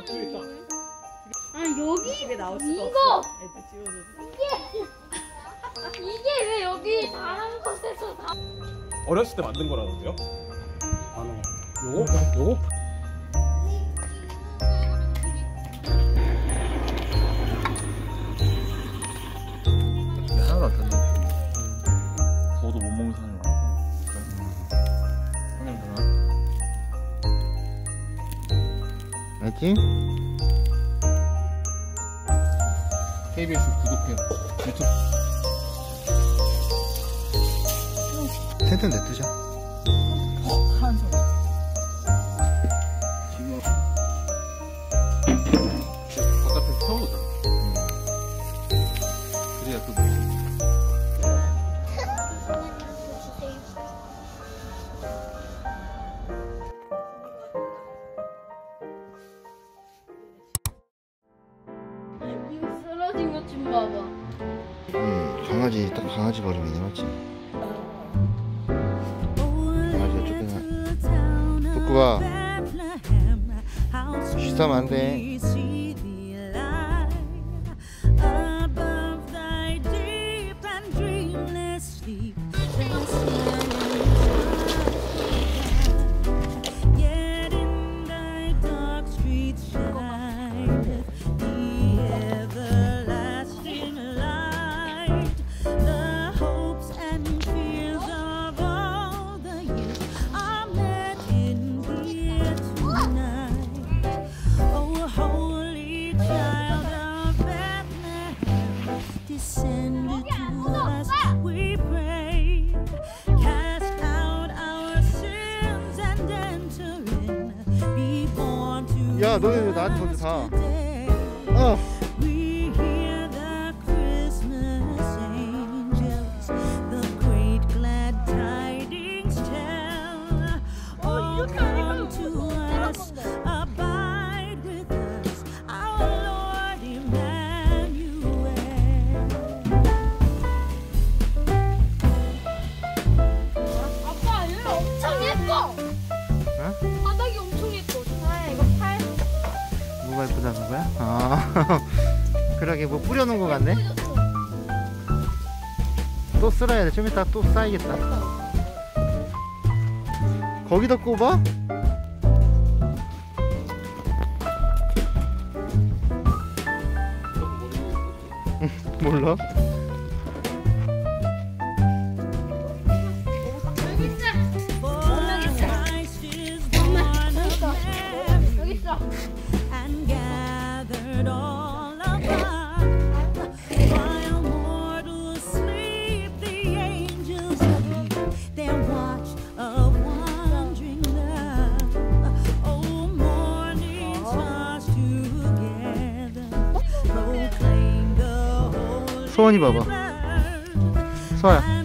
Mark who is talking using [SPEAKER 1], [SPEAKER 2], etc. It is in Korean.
[SPEAKER 1] 아 여기
[SPEAKER 2] 집에 나올 수가
[SPEAKER 1] 이거
[SPEAKER 2] 없어. 애들 지워줘서.
[SPEAKER 1] 이게 왜 여기 다른 곳에서 다
[SPEAKER 3] 어렸을 때 만든 거라는데요?
[SPEAKER 4] 아,
[SPEAKER 3] 요거?
[SPEAKER 5] 하나도 안 탔네. 저도 못 먹는 사람이 많아서.
[SPEAKER 4] 알지?
[SPEAKER 5] KBS 구독해. 유튜브.
[SPEAKER 4] 텐트 냅두자.
[SPEAKER 2] 하는 소리.
[SPEAKER 5] 지금 바깥에서 태워도 돼. 그래야 또
[SPEAKER 1] 이거 쓰러진 것 좀 봐봐.
[SPEAKER 4] 강아지 딱 강아지 버림이네 맞지? 강아지가 쫓겨나. 북구가 쉬싸면 안 돼. 야, 너네 왜 나한테 먼저 다.
[SPEAKER 1] 이렇게 하니까 아빠 일로 엄청 예뻐. 바닥이 엄청 예뻐. 이거 팔.
[SPEAKER 4] 뭐가 예쁘다는 거야? 아, 그러게 뭐 뿌려놓은 거 같네? 또 쓸어야 돼. 좀 이따 또 쌓이겠다. 거기다 꼽아? 몰라?
[SPEAKER 1] 여기 있어. 엄마 있어. 엄마 여기 있어. 여기 있어.
[SPEAKER 4] 소원이 봐봐. 서아야.